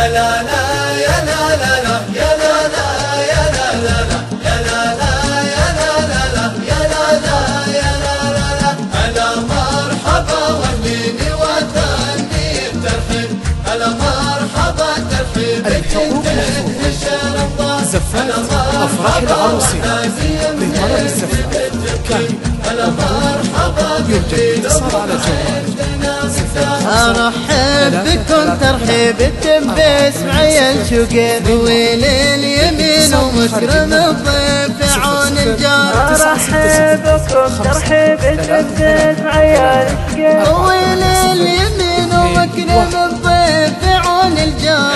يا لا لا يا لا لا لا يا لا لا يا لا لا لا يا لا لا يا لا لا لا يا لا لا يا لا لا لا هلا مرحبا وليني وتهني بترحيب هلا مرحبا ترحيب زفات أفراح العروسين لطلب الزفات كاملة يرجى الاتصال على الجوال. أرحب بكم ترحيب التم باسمعي الشقير ويل اليمين ومكرم الضيف عون الجار. أرحب بكم ترحيب التم باسمعي الشقير ويل اليمين ومكرم الضيف عون الجار.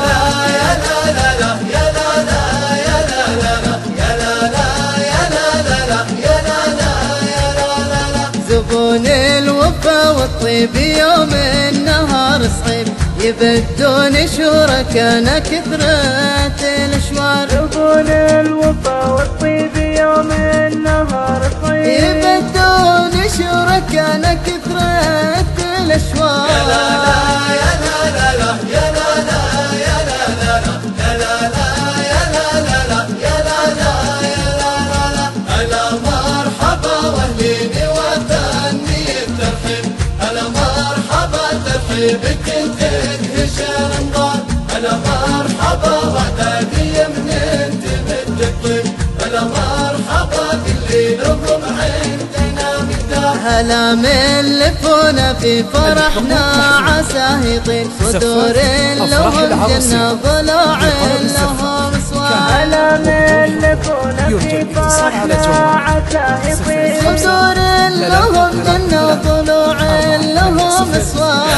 زبون الوفا والطيب يوم النهار صعيب يبدون شركانا كثرة الاشوار. زبون الوفا والطيب يوم النهار صعيب يبدون شركانا كثرة الاشوار. يا لا لا يا لا لا لا يا لا لا يا لا لا لا يا لا لا يا لا لا لا يا لا لا يا لا لا لا هلا مرحبا واهليني وتهني بترحيب هلا مرحبا ترحيبك انت تدهش الانظار هلا مرحبا وعدادية من انت مد الطيب هلا مرحبا كل لهم عندنا مقدار. هلا ملفونا في فرحنا عساه يطيب صدور لهم جنة ضلوع لهم صوار. هلا ملفونا في فرحنا عساه يطيب صدور لهم جنة ضلوع لهم صوار.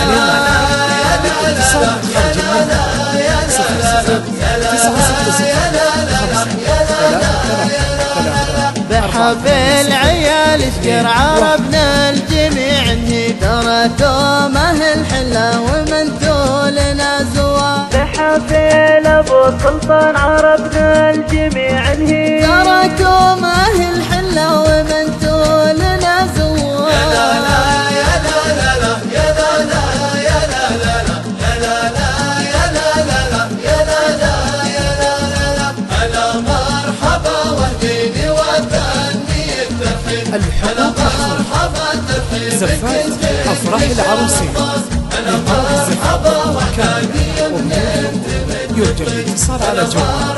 بحب العيال اشكر عربنا الجميع اني تركوا اهل حلا ومن لنا زوار. بحفل ابو سلطان عربنا الجميع انهي تركوا اهل حلا ومن لنا زوار. يا لا لا يا لا لا لا يا لا لا يا لا لا لا يا لا لا يا لا لا لا يا لا لا يا لا لا لا هلا مرحبا واهديني وتهني بترحيب هلا مرحبا ترحيب زفات أفراح العروسين لطلب الزفات كاملة يرجى الاتصال على الجوال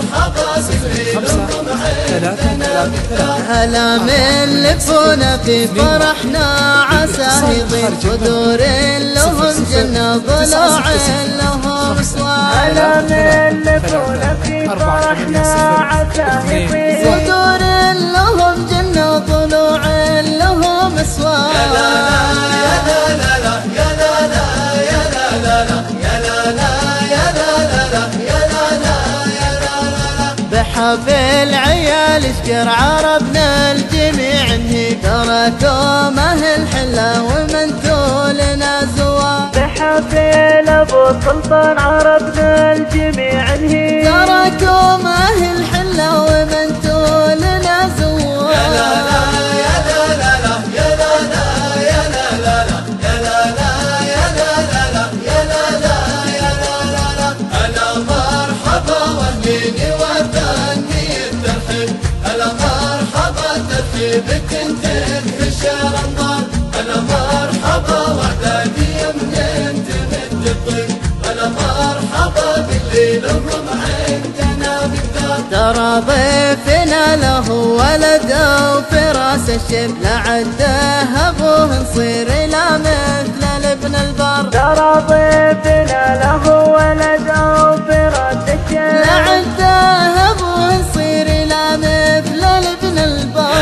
05 هلا ملفونا في فرحنا عساه يضيف صدور لهم جنة ضلوع لهم صوار. هلا ملفونا في فرحنا عساه يضيف صدور لهم جنة ضلوع لهم صوار. يا لا لا يا لا لا يا لا لا يا لا لا لا يا لا لا يا لا لا لا يا لا لا يا لا لا لا بحفل عيال اشكر عربنا الجميع انهي تركوا اهل حلا ومن لنا زوار. بحفل ابو سلطان عربنا الجميع انهي تركوا اهل حلا ومن لنا زوار. يا لا لا يا لا لا لا يا لا لا يا لا لا لا يا لا لا يا لا لا لا يا لا لا يا لا لا لا هلا مرحبا واهليني وتهني بترحيب هلا مرحبا ترحيبك انت تدهش الانظار هلا مرحبا وعدادية من انت مد الطيب هلا مرحبا باللي لهم عندنا مقدار. ترى ضيفنا له ولد وفراس الشب لعده ابوه نصير لا مثل لابن البر. ترى ضيفنا له ولد وفراس الشب لعده ابوه نصير لا مثل لابن البر.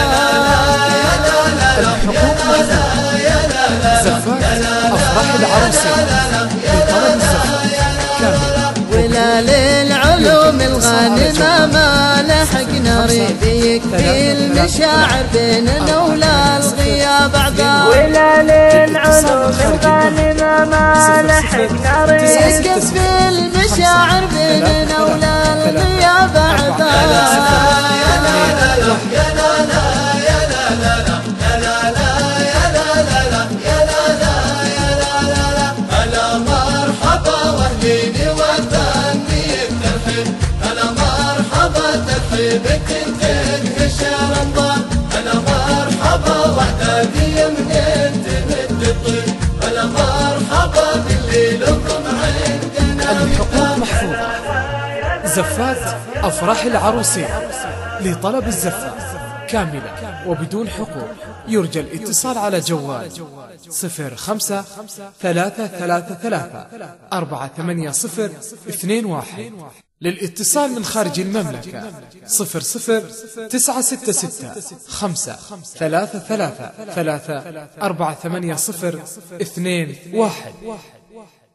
زفات أفراح العروسين لطلب الزفات كاملة ولا للعلوم الغانمة ما لحقنا ريب يكفي المشاعر بيننا ولا الغياب اعذار. ولا للعلوم الغانمة ما لحقنا ريب يكفي المشاعر بيننا ولا الغياب هلا مرحبا واهليني وتهني طيبة تدهش رمضان هلا مرحبا وحدادية منين تمد الطيب هلا مرحبا باللي لكم عندنا الحقوق محفوظة. زفات أفراح العروسين. لطلب الزفة كاملة وبدون حقوق يرجى الاتصال على جوال 05-333-480-21. للاتصال من خارج المملكة 00-966-5-333-480-21.